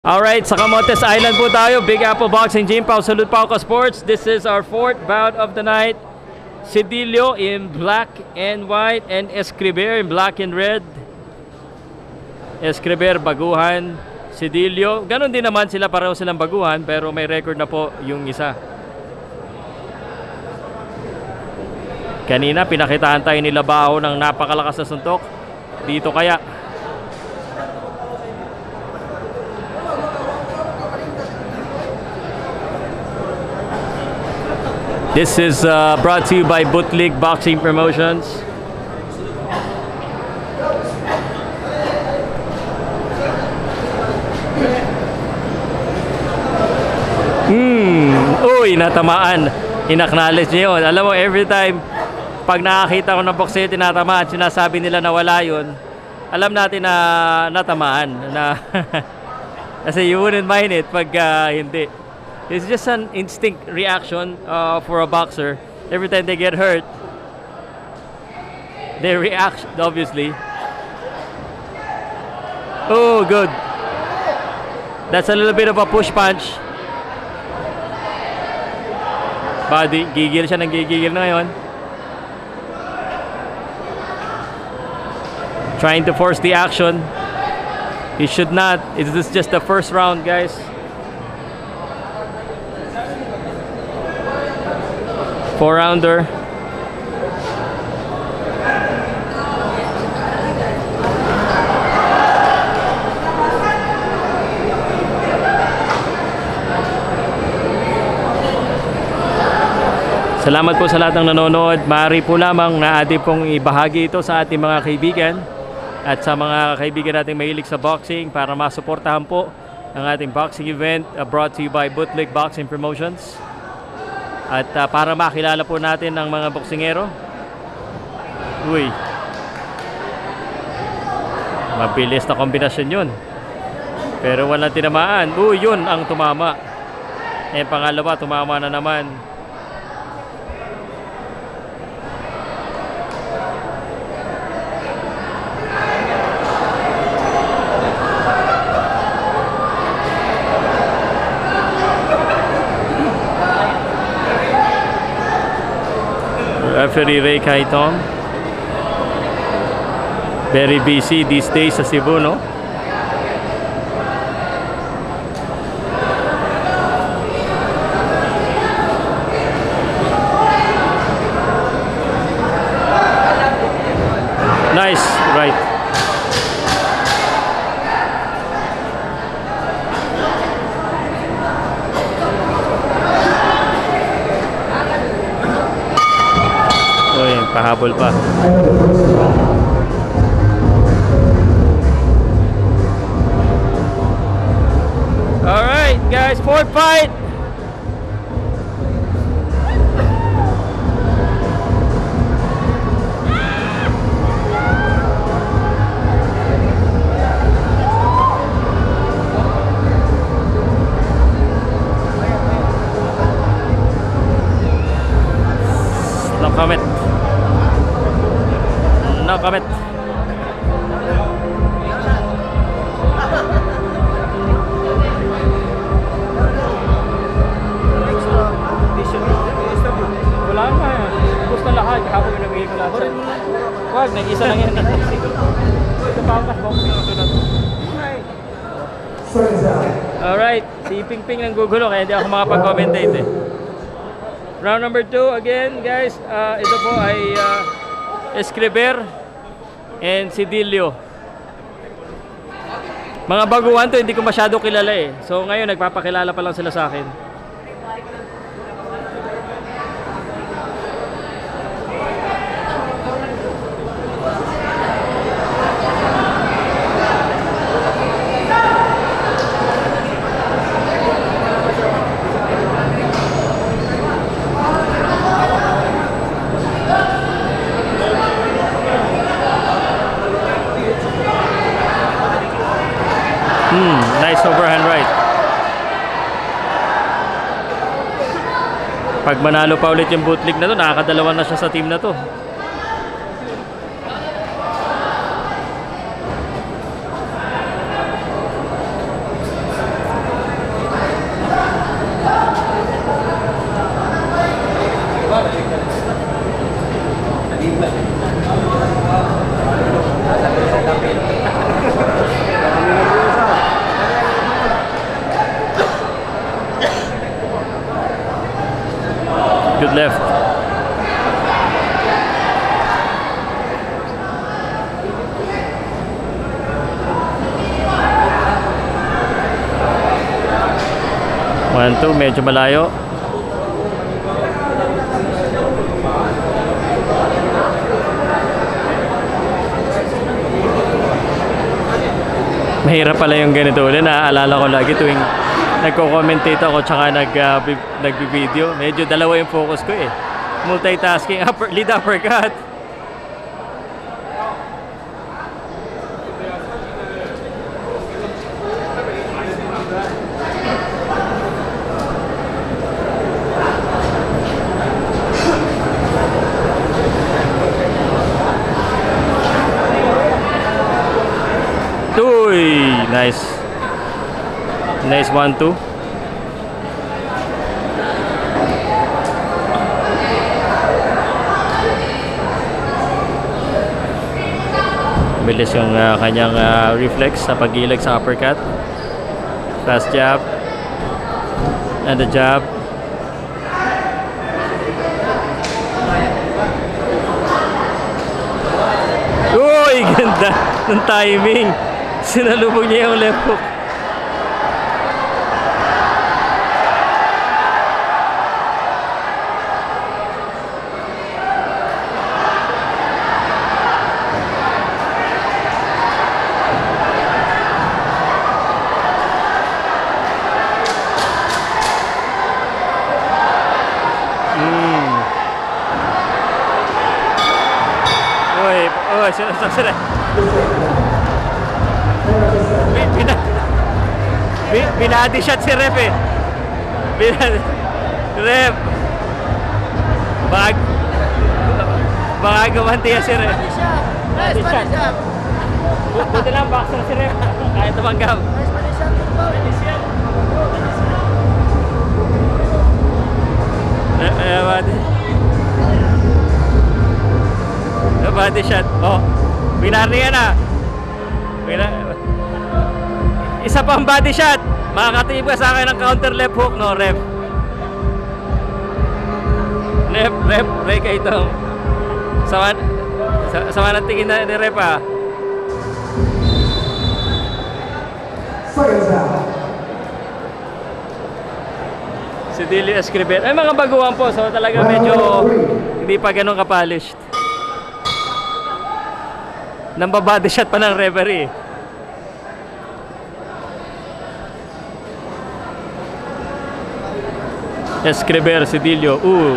Alright, sa Camotes Island po tayo. Big Apple Boxing Gym, Pow Salud, Powcast Sports. This is our fourth bout of the night. Sedillyo in black and white and Escriber in black and red. Escriber baguhan, Sedillyo. Ganon din naman sila, pareho silang baguhan, pero may record na po yung isa. Kanina pinakitaan tayo nila Bao ng napakalakas na suntok. Dito kaya this is brought to you by Butlig Boxing Promotions. Uy, natamaan. Inacknowledge niyo yun. Alam mo, every time pag nakakita ko ng boxer tinatamaan, sinasabi nila na wala yun, alam natin na natamaan. Na kasi you wouldn't mind it pag hindi. It's just an instinct reaction for a boxer. Every time they get hurt, they react, obviously. Oh, good. That's a little bit of a push punch. Body, gigil siya, gigil na ngayon. Trying to force the action. He should not. This is just the first round, guys. Four-rounder. Salamat po sa lahat ng nanonood. Maaari po lamang na ating pong ibahagi ito sa ating mga kaibigan at sa mga kaibigan nating mahilig sa boxing para masuportahan po ang ating boxing event brought to you by Butlig Boxing Promotions. At para makilala po natin ang mga boksingero. Uy, mabilis na kombinasyon yun, pero walang tinamaan. Uy, yun ang tumama. Eh, pangalawa, tumama na naman. Referee Ray Kaitong. Very busy these days sa Cebu, no? Nice, right. Pahabol pa. All right, guys, fourth fight. No comment. No comment. Wala na yan. Gusto na lahat. Kapag nabigay ko lahat. Wag, nag-isa lang yan. Ito pa ako boxing ang sunod. Alright, si Ping Ping nang gugulo kaya hindi ako makapag-commentate eh. Round number 2 again, guys. Ito po ay Escriber and Sedillyo. Mga baguhan to, hindi ko masyado kilala eh. So ngayon nagpapakilala pa lang sila sa akin. Nice overhand right. Pag manalo pa ulit yung Butlig na to, nakakadalawa na siya sa team na to. good left. One, two, medyo malayo. Mahirap pala yung ganito ulit. Naaalala ko lagi tuwing nagko-commentate ako tsaka nag-video. Medyo dalawa yung focus ko eh. Multitasking, lead uppercut. Uy, nice. Nice 1-2. Bilis yung kanyang reflex sa pag-ilag sa uppercut. Fast jab. And the jab. Uy, ganda ng timing. Sinalubog niya yung left hook. Uy, sila. Binadi shot si Ref eh. Ref. Baka gumanti si Ref. Body shot. Buti lang boxer si Ref. Kaya tumanggap. Body shot. Oh. Binari yan ah. Isa pang body shot. Makakatib ka sa akin ng counter left hook, no, Ref? Ref, kayo itong sama ng tingin na ni Ref, ah. Sedillyo Escriber. Ay, mga baguhan po. So talaga medyo hindi pa ganun ka-polished. Nambabody shot pa ng referee. Escriber, Sedillyo.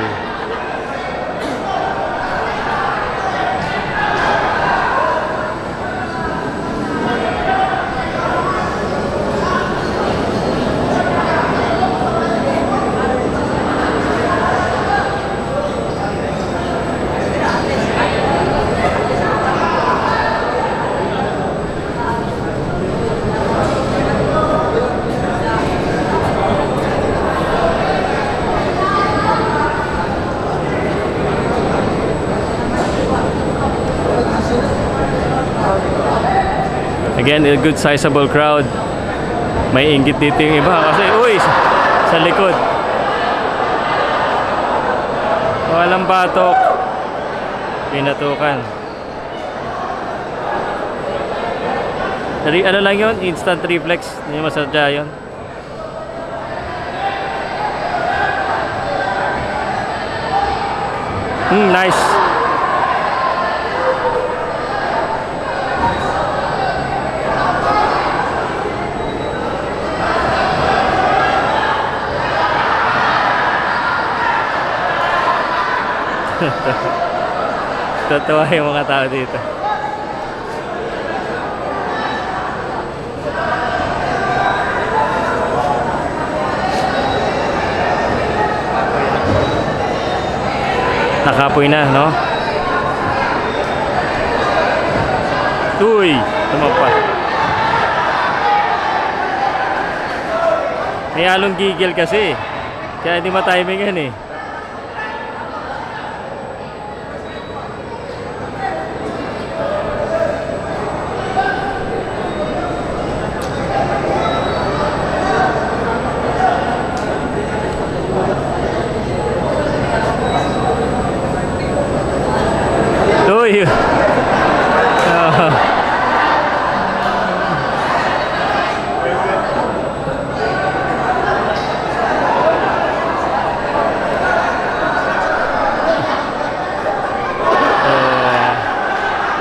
Again, a good sizable crowd. May inggit dito yung iba kasi uy, sa likod. Walang batok. Pinatukan. Ano lang yun? Instant reflex. Hindi masadya yun. Nice. Totoo yung mga tao dito. Nakapoy na, no? Uy! Tumapa. May halong gigil kasi. Kaya hindi matimingan eh.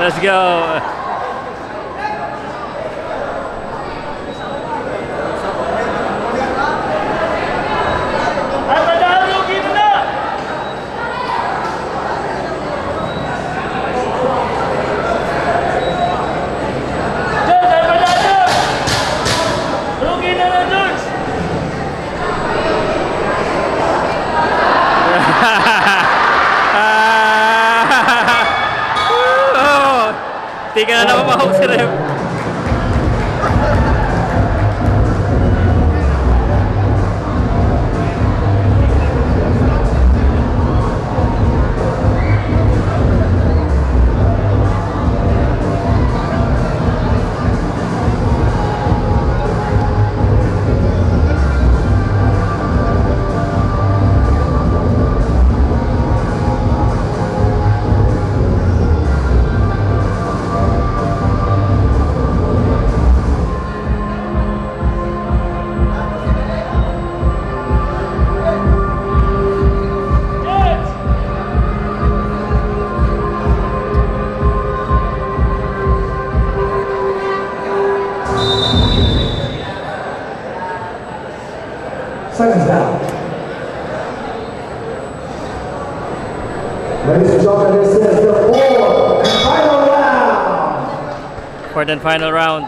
Let's go. Hindi ka na namamahok si Rem. Seconds down. Ladies and gentlemen, this is the fourth and final round. Fourth and final round.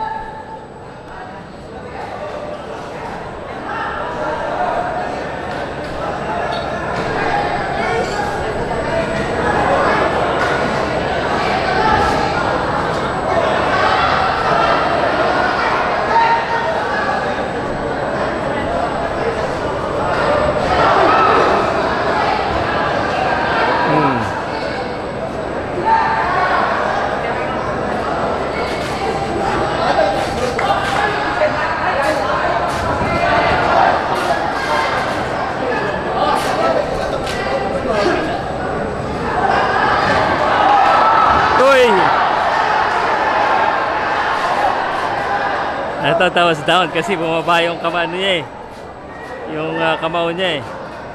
Natatawas down kasi bumaba yung kamao niya eh. Yung kamao niya eh.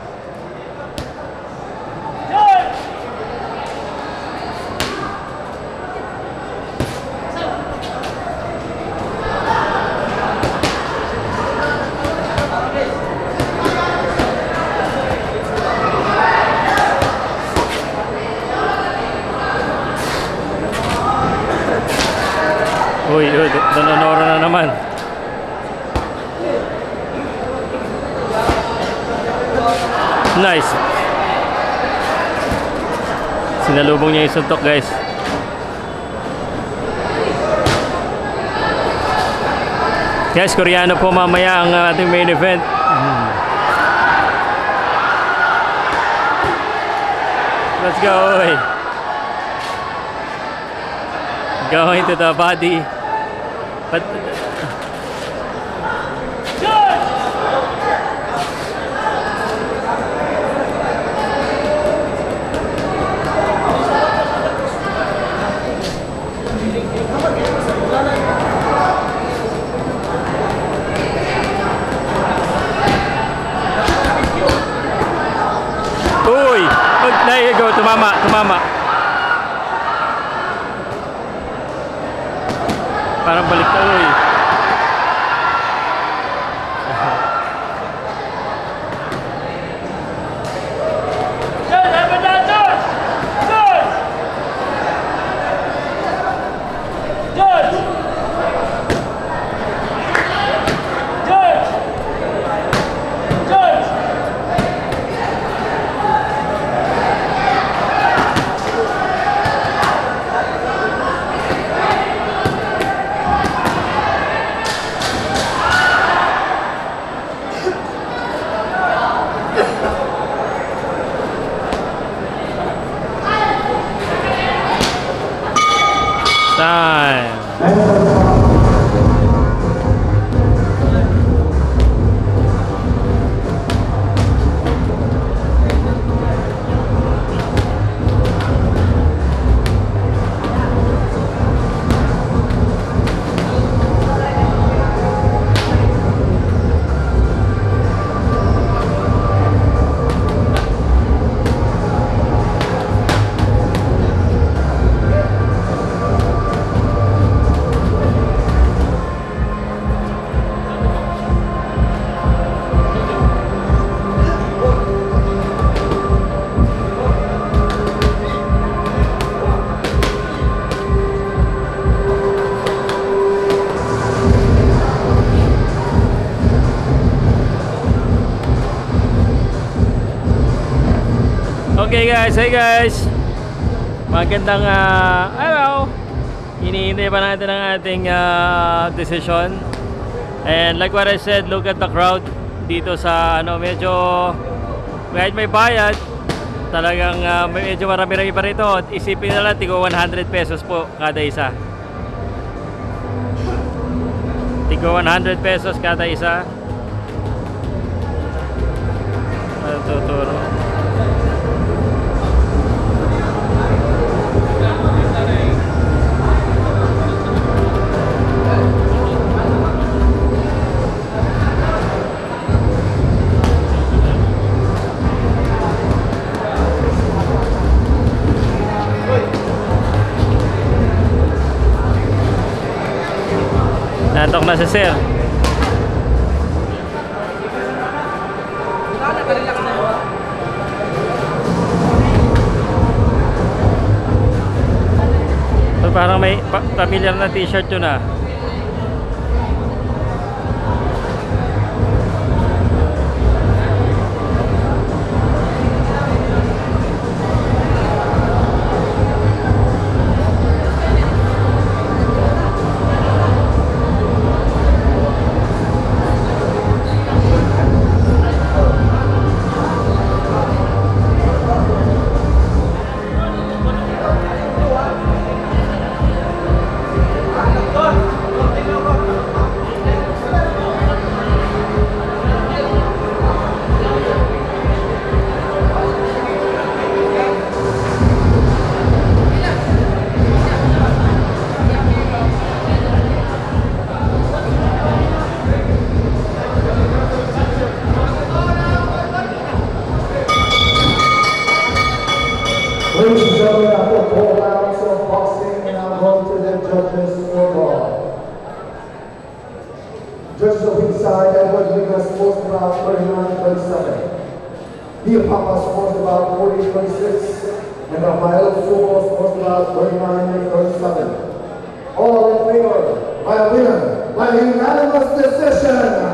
Uy, dononora na naman. Nice. Sinalubong niya yung suntok, guys. Guys, Koreano po mamaya ang ating main event. Let's go. Going to the body. But uy, there you go, tumama. Parang balik na, uy. Okay guys, hey guys. Magandang araw. Hinihintay pa natin ang ating decision. And like what I said, look at the crowd dito sa medyo kahit may bayad, talagang medyo marami-rami pa rito. Isipin na lang, tigo 100 pesos po kada isa. Tigo 100 pesos kada isa. Tuturo. Natok na si Sir. So, parang may familiar na t-shirt yun ah. Ladies and gentlemen, after 4 rounds of boxing, now go to the judges scoreboard. Judges of each side, Butlig scores about 39-37. The Powcast Sports about 40-26, and Jarel Escriber scores about 39-37. All in favor by a winner by unanimous decision.